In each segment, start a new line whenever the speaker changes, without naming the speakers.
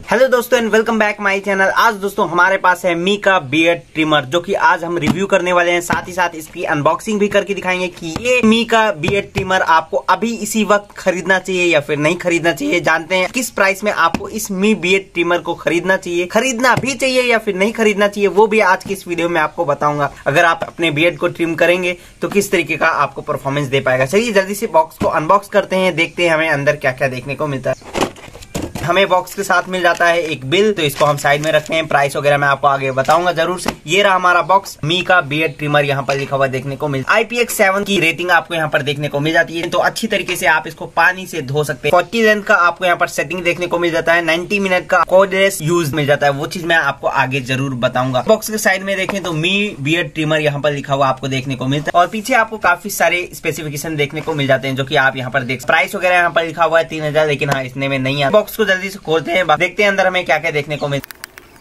Hello दोस्तों and welcome back my channel. आज दोस्तों हमारे पास है मीका बियर्ड ट्रिमर जो कि आज हम रिव्यू करने वाले हैं, साथ ही साथ इसकी अनबॉक्सिंग भी करके दिखाएंगे कि ये मीका बियर्ड ट्रिमर आपको अभी इसी वक्त खरीदना चाहिए या फिर नहीं खरीदना चाहिए। जानते हैं किस प्राइस में आपको इस मी बियर्ड ट्रिमर को खरीदना चाहिए, खरीदना भी चाहिए या फिर नहीं खरीदना चाहिए, वो भी आज की इस वीडियो में आपको बताऊंगा। अगर आप अपने बियर्ड को ट्रिम करेंगे तो किस तरीके का आपको परफॉर्मेंस दे पाएगा। चलिए जल्दी से बॉक्स को अनबॉक्स करते हैं, देखते हैं हमें अंदर क्या क्या देखने को मिलता है। हमें बॉक्स के साथ मिल जाता है एक बिल, तो इसको हम साइड में रखते हैं। प्राइस वगैरह मैं आपको आगे बताऊंगा जरूर से। ये रहा हमारा बॉक्स। मीका बियर्ड ट्रिमर यहाँ पर लिखा हुआ देखने को मिलता है। IPX7 की रेटिंग आपको यहाँ पर देखने को मिल जाती है, तो अच्छी तरीके से आप इसको पानी से धो सकते हैं। 40 लेंथ का आपको यहाँ पर सेटिंग देखने को मिल जाता है। 90 मिनट का कॉर्डलेस यूज मिल जाता है, वो चीज मैं आपको आगे जरूर बताऊंगा। बॉक्स के साइड में देखें तो मी बियर्ड ट्रिमर यहाँ पर लिखा हुआ आपको देखने को मिलता है, और पीछे आपको काफी सारे स्पेसिफिकेशन देखने को मिल जाते हैं जो की आप यहाँ पर देख। प्राइस वगैरह यहाँ पर लिखा हुआ है 3000, लेकिन हाँ इतने में नहीं है। बॉक्स को जल्दी से खोलते हैं, देखते हैं अंदर हमें क्या क्या देखने को मिलता है।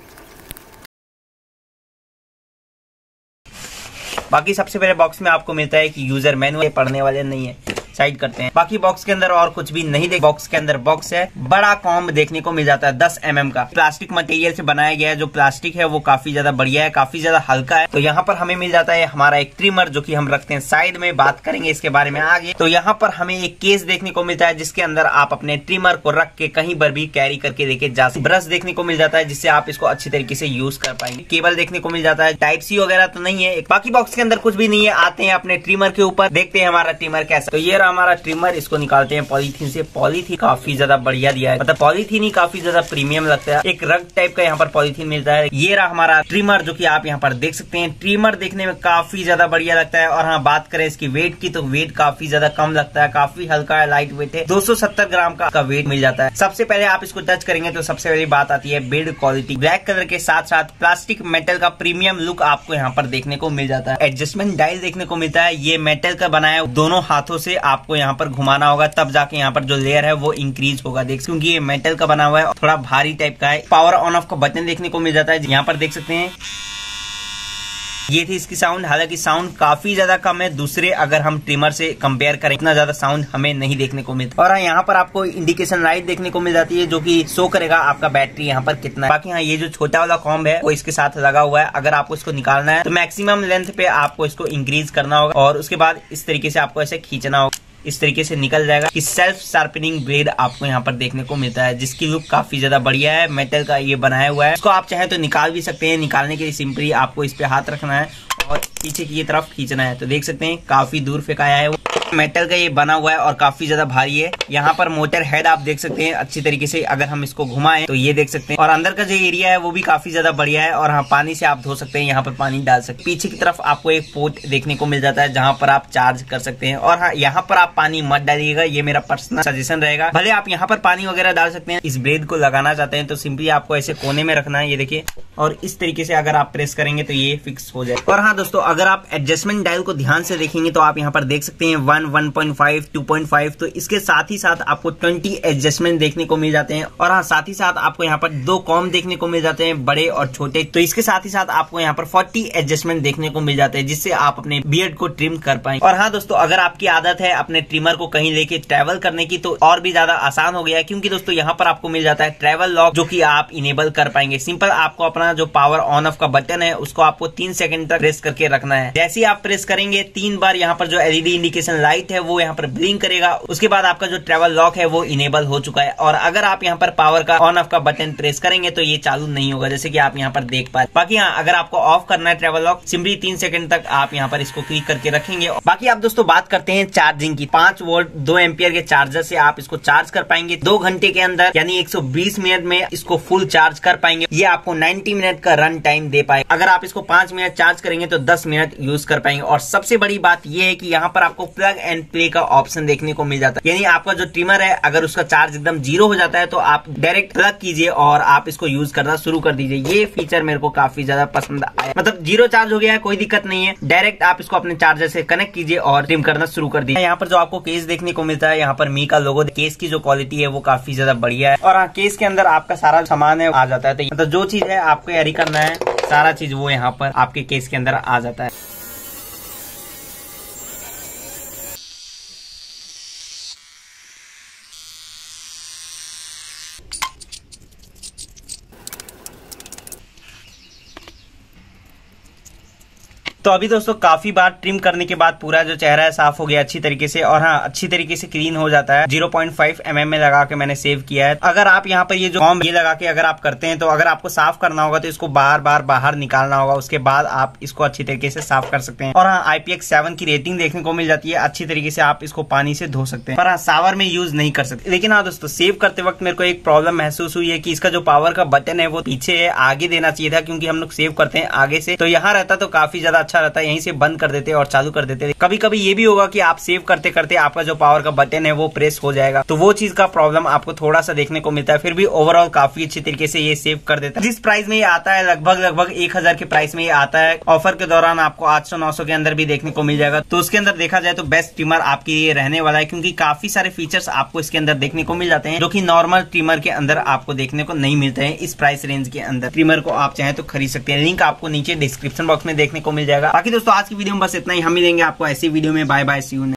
बाकी सबसे पहले बॉक्स में आपको मिलता है कि यूजर मैनुअल, पढ़ने वाले नहीं है, साइड करते हैं। बाकी बॉक्स के अंदर और कुछ भी नहीं देख। बॉक्स के अंदर बॉक्स है, बड़ा कॉम्ब देखने को मिल जाता है 10 mm का। प्लास्टिक मटेरियल से बनाया गया है। जो प्लास्टिक है वो काफी ज्यादा बढ़िया है, काफी ज्यादा हल्का है। तो यहाँ पर हमें मिल जाता है हमारा एक ट्रिमर जो कि हम रखते हैं साइड में, बात करेंगे इसके बारे में आगे। तो यहाँ पर हमें एक केस देखने को मिलता है जिसके अंदर आप अपने ट्रिमर को रख के कहीं पर भी कैरी करके लेके जा सकते। ब्रश देखने को मिल जाता है जिससे आप इसको अच्छी तरीके से यूज कर पाएंगे। केबल देखने को मिल जाता है, टाइप सी वगैरह तो नहीं है। बाकी बॉक्स के अंदर कुछ भी नहीं है। आते हैं अपने ट्रिमर के ऊपर, देखते हैं हमारा ट्रिमर कैसा। तो ये रहा हमारा ट्रिमर। इसको निकालते हैं पॉलीथीन से। पॉलीथीन काफी ज्यादा बढ़िया दिया है, मतलब पॉलीथीन ही काफी ज्यादा प्रीमियम लगता है। एक रग टाइप का यहाँ पर पॉलीथीन मिलता है। ये रहा हमारा ट्रिमर जो कि आप यहाँ पर देख सकते हैं। ट्रिमर देखने में काफी ज्यादा बढ़िया लगता है। और हाँ, बात करें इसकी वेट की तो वेट काफी ज्यादा कम लगता है, काफी हल्का है, लाइट वेट है। 270 ग्राम का वेट मिल जाता है। सबसे पहले आप इसको टच करेंगे तो सबसे पहली बात आती है बिल्ड क्वालिटी। ब्लैक कलर के साथ साथ प्लास्टिक मेटल का प्रीमियम लुक आपको यहाँ पर देखने को मिल जाता है। एडजस्टमेंट डायल देखने को मिलता है। ये मेटल का बनाया, दोनों हाथों से आपको यहाँ पर घुमाना होगा, तब जाके यहाँ पर जो लेयर है वो इंक्रीज होगा। देख, क्योंकि ये मेटल का बना हुआ है, थोड़ा भारी टाइप का है। पावर ऑन ऑफ का बटन देखने को मिल जाता है, यहाँ पर देख सकते हैं। ये थी इसकी साउंड। हालांकि साउंड काफी ज्यादा कम है, दूसरे अगर हम ट्रिमर से कंपेयर करें, इतना ज्यादा साउंड हमें नहीं देखने को मिलता। और हाँ, यहाँ पर आपको इंडिकेशन लाइट देखने को मिल जाती है जो कि शो करेगा आपका बैटरी यहाँ पर कितना है। बाकी हाँ, ये जो छोटा वाला कॉम्ब है वो इसके साथ लगा हुआ है। अगर आपको इसको निकालना है तो मैक्सिमम लेंथ पे आपको इसको इंक्रीज करना होगा, और उसके बाद इस तरीके से आपको ऐसे खींचना होगा, इस तरीके से निकल जाएगा। कि सेल्फ शार्पनिंग ब्लेड आपको यहाँ पर देखने को मिलता है, जिसकी लुक काफी ज्यादा बढ़िया है। मेटल का ये बनाया हुआ है। इसको आप चाहे तो निकाल भी सकते हैं। निकालने के लिए सिंपली आपको इस पे हाथ रखना है और पीछे की तरफ खींचना है। तो देख सकते हैं काफी दूर फेंकाया है वो। मेटल का ये बना हुआ है और काफी ज्यादा भारी है। यहाँ पर मोटर हेड आप देख सकते हैं अच्छी तरीके से। अगर हम इसको घुमाएं तो ये देख सकते हैं। और अंदर का जो एरिया है वो भी काफी ज्यादा बढ़िया है। और हाँ, पानी से आप धो सकते हैं, यहाँ पर पानी डाल सकते हैं। पीछे की तरफ आपको एक पोर्ट देखने को मिल जाता है जहाँ पर आप चार्ज कर सकते हैं। और हाँ, यहाँ पर आप पानी मत डालिएगा, ये मेरा पर्सनल सजेशन रहेगा। भले आप यहाँ पर पानी वगैरह डाल सकते हैं। इस ब्लेड को लगाना चाहते हैं तो सिंपली आपको ऐसे कोने में रखना है, ये देखिए, और इस तरीके से अगर आप प्रेस करेंगे तो ये फिक्स हो जाए। और हाँ दोस्तों, अगर आप एडजस्टमेंट डायल को ध्यान से देखेंगे तो आप यहाँ पर देख सकते हैं 1, 1.5, 2.5। तो इसके साथ ही साथ आपको 20 एडजस्टमेंट देखने को मिल जाते हैं। और हाँ, साथ ही साथ आपको यहाँ पर 2 कॉम्ब देखने को मिल जाते हैं, बड़े और छोटे। तो इसके साथ ही साथ आपको यहाँ पर 40 एडजस्टमेंट देखने को मिल जाते हैं, जिससे आप अपने बियर्ड को ट्रिम कर पाएंगे। और हाँ दोस्तों, अगर आपकी आदत है अपने ट्रिमर को कहीं लेके ट्रैवल करने की तो और भी ज्यादा आसान हो गया है, क्योंकि दोस्तों यहाँ पर आपको मिल जाता है ट्रैवल लॉक, जो कि आप इनेबल कर पाएंगे। सिंपल आपको अपना जो पावर ऑन ऑफ का बटन है उसको आपको 3 सेकंड तक प्रेस करके रखना है। जैसे ही आप प्रेस करेंगे 3 बार यहाँ पर जो LED इंडिकेशन लाइट है वो यहाँ पर ब्लिंक करेगा। उसके बाद आपका जो ट्रैवल लॉक है वो इनेबल हो चुका है। और अगर आप यहाँ पर पावर का ऑन ऑफ का बटन प्रेस करेंगे तो ये चालू नहीं होगा, जैसे कि आप यहाँ पर देख पाए। बाकी हाँ, अगर आपको ऑफ करना है ट्रैवल लॉक, सिंपली 3 सेकंड तक आप यहाँ पर इसको क्लिक करके रखेंगे। बाकी आप दोस्तों बात करते हैं चार्जिंग की। 5 वोल्ट 2 एम्पियर के चार्जर से आप इसको चार्ज कर पाएंगे 2 घंटे के अंदर, यानी 120 मिनट में इसको फुल चार्ज कर पाएंगे। ये आपको 90 मिनट का रन टाइम दे पाएगा। अगर आप इसको 5 मिनट चार्ज करेंगे तो 10 मिनट यूज कर पाएंगे। और सबसे बड़ी बात यह है कि यहाँ पर आपको प्लग एंड प्ले का ऑप्शन देखने को मिल जाता है, यानी आपका जो ट्रिमर है अगर उसका चार्ज एकदम 0 हो जाता है तो आप डायरेक्ट प्लग कीजिए और आप इसको यूज करना शुरू कर दीजिए। ये फीचर मेरे को काफी ज्यादा पसंद आया। मतलब 0 चार्ज हो गया है, कोई दिक्कत नहीं है, डायरेक्ट आप इसको अपने चार्जर से कनेक्ट कीजिए और ट्रिम करना शुरू कर दीजिए। यहाँ पर जो आपको केस देखने को मिलता है, यहाँ पर मी का लोगो, केस की जो क्वालिटी है वो काफी ज्यादा बढ़िया है। और हाँ, केस के अंदर आपका सारा सामान है आ जाता है। तो मतलब जो चीज है आपको कैरी करना है, सारा चीज वो यहाँ पर आपके केस के अंदर आ जाता है। तो अभी दोस्तों काफी बार ट्रिम करने के बाद पूरा जो चेहरा है साफ हो गया अच्छी तरीके से, और हाँ अच्छी तरीके से क्लीन हो जाता है। 0.5 mm में लगा के मैंने सेव किया है। अगर आप यहाँ पर ये जो कॉम्ब ये लगा के अगर आप करते हैं तो अगर आपको साफ करना होगा तो इसको बार बार बाहर निकालना होगा, उसके बाद आप इसको अच्छी तरीके से साफ कर सकते हैं। और हाँ IPX7 की रेटिंग देखने को मिल जाती है, अच्छी तरीके से आप इसको पानी से धो सकते हैं, पर हाँ शावर में यूज नहीं कर सकते। लेकिन हाँ दोस्तों सेव करते वक्त मेरे को एक प्रॉब्लम महसूस हुई है कि इसका जो पावर का बटन है वो पीछे है, आगे देना चाहिए था, क्योंकि हम लोग सेव करते हैं आगे से, तो यहाँ रहता तो काफी ज्यादा अच्छा रहता है। यहीं से बंद कर देते और चालू कर देते। कभी कभी ये भी होगा कि आप सेव करते करते आपका जो पावर का बटन है वो प्रेस हो जाएगा, तो वो चीज का प्रॉब्लम आपको थोड़ा सा देखने को मिलता है। फिर भी ओवरऑल काफी अच्छी तरीके से ये सेव कर देता है। जिस प्राइस में ये आता है लगभग 1000 के प्राइस में ये आता है। ऑफर के दौरान आपको 800-900 के अंदर भी देखने को मिल जाएगा। तो उसके अंदर देखा जाए तो बेस्ट ट्रिमर आपके लिए रहने वाला है, क्योंकि काफी सारे फीचर्स आपको इसके अंदर देखने को मिल जाते हैं जो कि नॉर्मल ट्रिमर के अंदर आपको देखने को नहीं मिलते हैं। इस प्राइस रेंज के अंदर ट्रिमर को आप चाहें तो खरीद सकते हैं। लिंक आपको नीचे डिस्क्रिप्शन बॉक्स में देखने को मिल जाएगा। बाकी दोस्तों आज की वीडियो में बस इतना ही। हम मिलेंगे आपको ऐसी वीडियो में। Bye bye, see you.